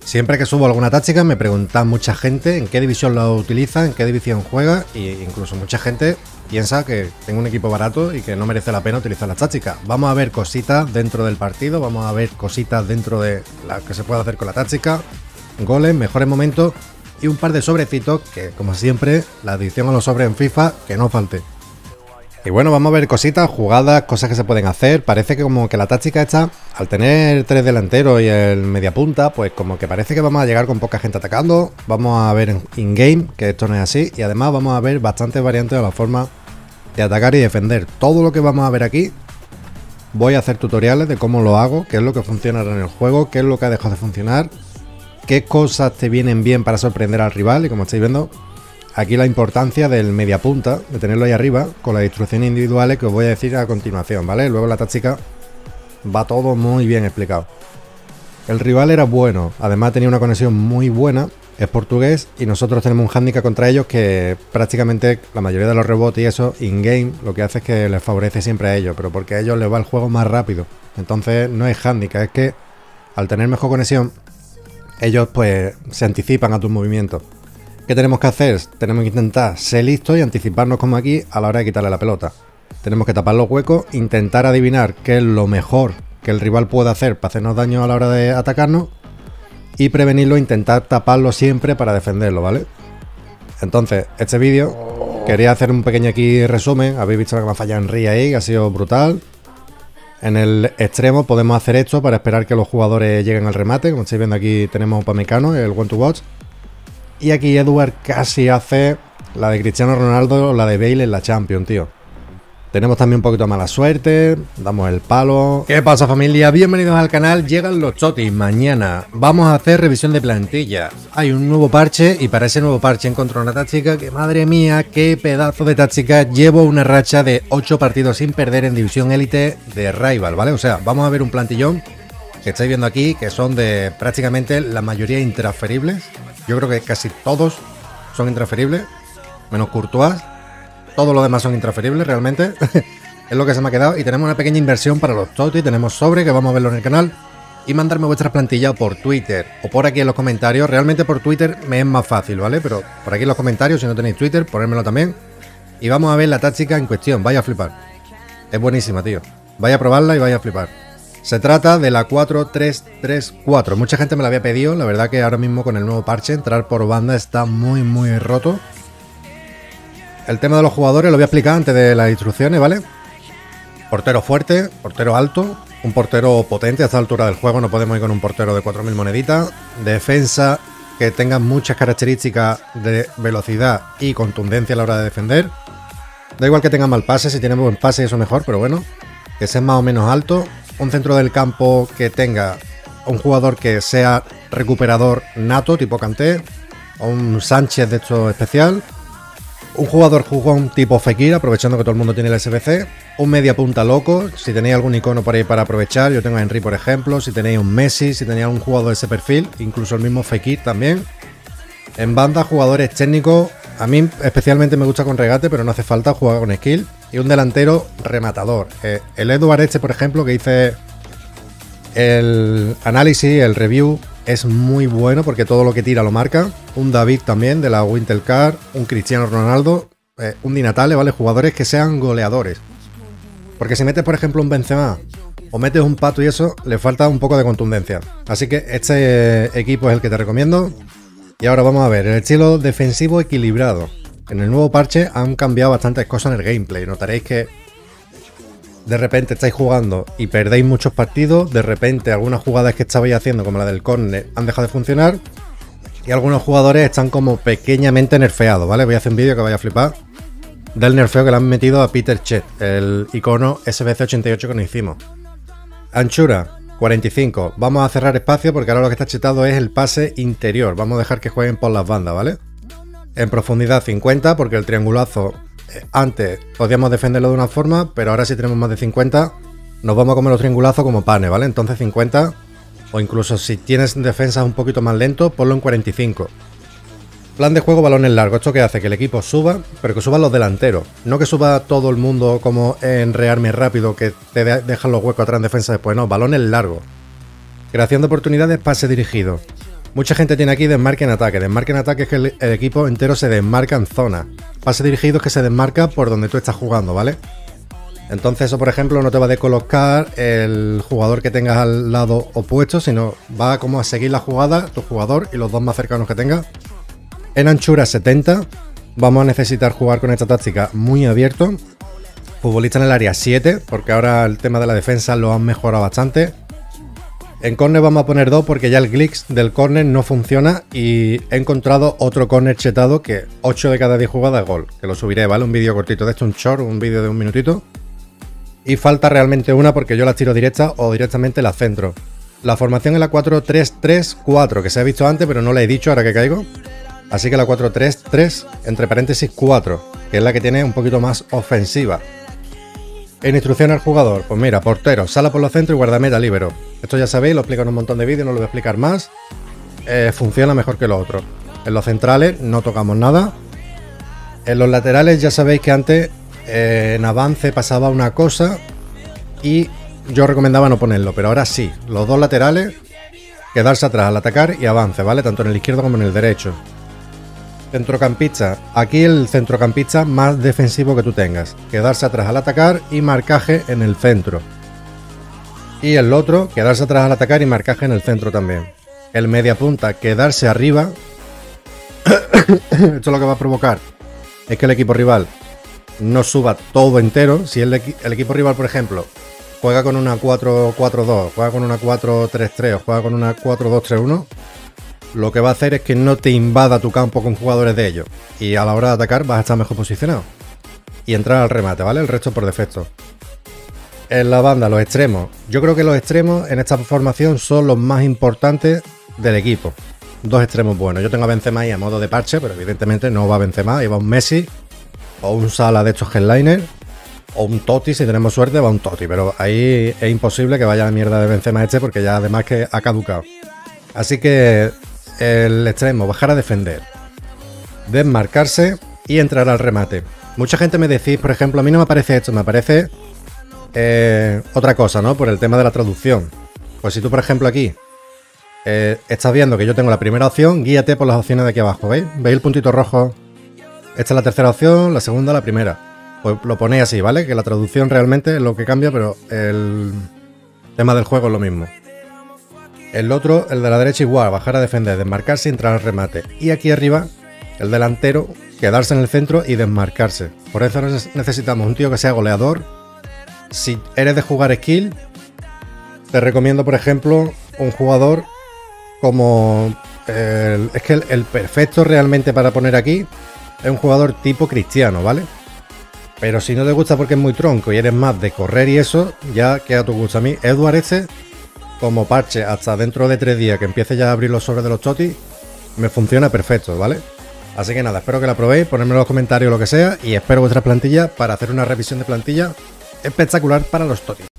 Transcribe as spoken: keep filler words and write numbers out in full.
Siempre que subo alguna táctica me pregunta mucha gente en qué división la utiliza, en qué división juega, e incluso mucha gente piensa que tengo un equipo barato y que no merece la pena utilizar las tácticas. Vamos a ver cositas dentro del partido, vamos a ver cositas dentro de las que se puede hacer con la táctica, goles, mejores momentos y un par de sobrecitos que, como siempre, la adición a los sobres en FIFA, que no falte. Y bueno, vamos a ver cositas, jugadas, cosas que se pueden hacer. Parece que como que la táctica esta, al tener tres delanteros y el mediapunta, pues como que parece que vamos a llegar con poca gente atacando. Vamos a ver in-game que esto no es así. Y además vamos a ver bastantes variantes de la forma de atacar y defender. Todo lo que vamos a ver aquí, voy a hacer tutoriales de cómo lo hago, qué es lo que funciona en el juego, qué es lo que ha dejado de funcionar, qué cosas te vienen bien para sorprender al rival. Y como estáis viendo, aquí la importancia del mediapunta, de tenerlo ahí arriba, con las instrucciones individuales que os voy a decir a continuación, ¿vale? Luego la táctica va todo muy bien explicado. El rival era bueno, además tenía una conexión muy buena, es portugués, y nosotros tenemos un handicap contra ellos que prácticamente la mayoría de los rebotes y eso, in-game, lo que hace es que les favorece siempre a ellos, pero porque a ellos les va el juego más rápido. Entonces no es handicap, es que al tener mejor conexión, ellos pues se anticipan a tus movimientos. ¿Qué tenemos que hacer? Tenemos que intentar ser listos y anticiparnos como aquí a la hora de quitarle la pelota. Tenemos que tapar los huecos, intentar adivinar qué es lo mejor que el rival puede hacer para hacernos daño a la hora de atacarnos y prevenirlo, intentar taparlo siempre para defenderlo, ¿vale? Entonces, este vídeo quería hacer un pequeño aquí resumen. Habéis visto que me ha fallado en Ria ahí, que ha sido brutal. En el extremo podemos hacer esto para esperar que los jugadores lleguen al remate. Como estáis viendo aquí tenemos a Upamecano, el one to watch. Y aquí Edward casi hace la de Cristiano Ronaldo o la de Bale en la Champions, tío. Tenemos también un poquito de mala suerte, damos el palo. ¿Qué pasa, familia? Bienvenidos al canal. Llegan los chotis. Mañana vamos a hacer revisión de plantilla. Hay un nuevo parche y para ese nuevo parche encontré una táctica que, madre mía, qué pedazo de táctica. Llevo una racha de ocho partidos sin perder en división élite de Rival, ¿vale? O sea, vamos a ver un plantillón que estáis viendo aquí, que son de prácticamente la mayoría intransferibles. Yo creo que casi todos son intransferibles, menos Courtois. Todos los demás son intransferibles realmente. Es lo que se me ha quedado. Y tenemos una pequeña inversión para los totis. Tenemos sobre, que vamos a verlo en el canal. Y mandarme vuestras plantillas por Twitter o por aquí en los comentarios. Realmente por Twitter me es más fácil, ¿vale? Pero por aquí en los comentarios, si no tenéis Twitter, ponérmelo también. Y vamos a ver la táctica en cuestión. Vaya a flipar. Es buenísima, tío. Vaya a probarla y vaya a flipar. Se trata de la cuatro tres tres cuatro. Mucha gente me la había pedido. La verdad que ahora mismo con el nuevo parche, entrar por banda está muy, muy roto. El tema de los jugadores lo voy a explicar antes de las instrucciones, ¿vale? Portero fuerte, portero alto, un portero potente a esta altura del juego. No podemos ir con un portero de cuatro mil moneditas. Defensa que tenga muchas características de velocidad y contundencia a la hora de defender. Da igual que tenga mal pase, si tiene buen pase eso mejor, pero bueno. Que sea más o menos alto. Un centro del campo que tenga un jugador que sea recuperador nato, tipo Kanté, o un Sánchez de esto especial. Un jugador jugón tipo Fekir, aprovechando que todo el mundo tiene el S B C. Un media punta loco, si tenéis algún icono por ahí para aprovechar. Yo tengo a Henry, por ejemplo. Si tenéis un Messi, si tenéis un jugador de ese perfil, incluso el mismo Fekir también. En banda, jugadores técnicos. A mí especialmente me gusta con regate, pero no hace falta jugar con skill. Y un delantero rematador. Eh, el Edward este, por ejemplo, que hice el análisis, el review, es muy bueno porque todo lo que tira lo marca. Un David también de la Winter Card. Un Cristiano Ronaldo. Eh, un Di Natale, ¿vale? Jugadores que sean goleadores. Porque si metes, por ejemplo, un Benzema o metes un Pato y eso, le falta un poco de contundencia. Así que este equipo es el que te recomiendo. Y ahora vamos a ver el estilo defensivo equilibrado. En el nuevo parche han cambiado bastantes cosas en el gameplay. Notaréis que de repente estáis jugando y perdéis muchos partidos. De repente algunas jugadas que estabais haciendo, como la del córner, han dejado de funcionar. Y algunos jugadores están como pequeñamente nerfeados, ¿vale? Voy a hacer un vídeo que vaya a flipar del nerfeo que le han metido a Peter Cech, el icono S B C ochenta y ocho que nos hicimos. Anchura cuarenta y cinco. Vamos a cerrar espacio porque ahora lo que está chetado es el pase interior. Vamos a dejar que jueguen por las bandas, ¿vale? En profundidad cincuenta, porque el triangulazo eh, antes podíamos defenderlo de una forma, pero ahora si tenemos más de cincuenta nos vamos a comer los triangulazos como panes, ¿vale? Entonces cincuenta, o incluso si tienes defensas un poquito más lento, ponlo en cuarenta y cinco. Plan de juego, balones largos. ¿Esto que hace? Que el equipo suba, pero que suban los delanteros. No que suba todo el mundo como en rearme rápido, que te de dejan los huecos atrás en defensa después. No, balones largos. Creación de oportunidades, pase dirigido. Mucha gente tiene aquí desmarque en ataque. Desmarque en ataque es que el, el equipo entero se desmarca en zona. Pase dirigido es que se desmarca por donde tú estás jugando, ¿vale? Entonces eso, por ejemplo, no te va a descolocar el jugador que tengas al lado opuesto, sino va como a seguir la jugada, tu jugador y los dos más cercanos que tengas. En anchura setenta, vamos a necesitar jugar con esta táctica muy abierto. Futbolista en el área siete, porque ahora el tema de la defensa lo han mejorado bastante. En córner vamos a poner dos porque ya el glitch del córner no funciona y he encontrado otro córner chetado que ocho de cada diez jugadas es gol, que lo subiré, ¿vale? Un vídeo cortito de esto, un short, un vídeo de un minutito. Y falta realmente una porque yo las tiro directas o directamente las centro. La formación es la cuatro tres tres cuatro, que se ha visto antes pero no la he dicho ahora que caigo. Así que la cuatro tres tres, entre paréntesis cuatro, que es la que tiene un poquito más ofensiva. En instrucción al jugador, pues mira, portero, sala por los centros y guardameta libero. Esto ya sabéis, lo explico en un montón de vídeos, no lo voy a explicar más. Eh, funciona mejor que lo otro. En los centrales no tocamos nada. En los laterales ya sabéis que antes eh, en avance pasaba una cosa y yo recomendaba no ponerlo, pero ahora sí. Los dos laterales, quedarse atrás al atacar y avance, ¿vale? Tanto en el izquierdo como en el derecho. Centrocampista, aquí el centrocampista más defensivo que tú tengas, quedarse atrás al atacar y marcaje en el centro. Y el otro, quedarse atrás al atacar y marcaje en el centro también. El media punta, quedarse arriba. Esto lo que va a provocar es que el equipo rival no suba todo entero. Si el, equi el equipo rival, por ejemplo, juega con una cuatro cuatro dos, juega con una cuatro tres tres o juega con una cuatro dos tres uno, lo que va a hacer es que no te invada tu campo con jugadores de ellos. Y a la hora de atacar vas a estar mejor posicionado. Y entrar al remate, ¿vale? El resto por defecto. En la banda, los extremos. Yo creo que los extremos en esta formación son los más importantes del equipo. Dos extremos buenos. Yo tengo a Benzema ahí a modo de parche, pero evidentemente no va a Benzema. Ahí va un Messi o un Salah de estos headliner. O un Totti, si tenemos suerte, va un Totti. Pero ahí es imposible que vaya la mierda de Benzema este porque ya además que ha caducado. Así que el extremo, bajar a defender, desmarcarse y entrar al remate. Mucha gente me decís, por ejemplo, a mí no me aparece esto, me aparece eh, otra cosa, ¿no? Por el tema de la traducción. Pues si tú, por ejemplo, aquí eh, estás viendo que yo tengo la primera opción, guíate por las opciones de aquí abajo, ¿veis? ¿Veis el puntito rojo? Esta es la tercera opción, la segunda, la primera. Pues lo ponéis así, ¿vale? Que la traducción realmente es lo que cambia, pero el tema del juego es lo mismo. El otro, el de la derecha igual, bajar a defender, desmarcarse y entrar al remate. Y aquí arriba, el delantero, quedarse en el centro y desmarcarse. Por eso necesitamos un tío que sea goleador. Si eres de jugar skill, te recomiendo, por ejemplo, un jugador como... El, es que el, el perfecto realmente para poner aquí es un jugador tipo Cristiano, ¿vale? Pero si no te gusta porque es muy tronco y eres más de correr y eso, ya queda a tu gusto. A mí, Edward este... como parche hasta dentro de tres días que empiece ya a abrir los sobres de los totis, me funciona perfecto, ¿vale? Así que nada, espero que la probéis, ponedme en los comentarios lo que sea y espero vuestras plantillas para hacer una revisión de plantilla espectacular para los totis.